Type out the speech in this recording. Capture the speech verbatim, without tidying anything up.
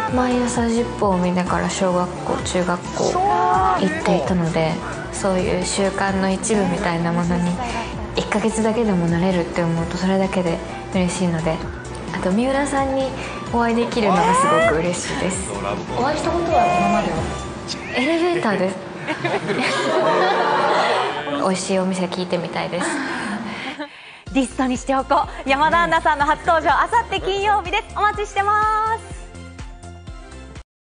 毎朝じゅっぷんを見ながら小学校中学校行っていたので、そういう習慣の一部みたいなものにいっかげつだけでもなれるって思うとそれだけで嬉しいので、あと三浦さんにお会いできるのがすごく嬉しいです。 お会いしたことは今までは？ エレベーターです美味しいお店聞いてみたいです。 リストにしておこう。山田杏奈さんの初登場、あさって金曜日です。お待ちしてます。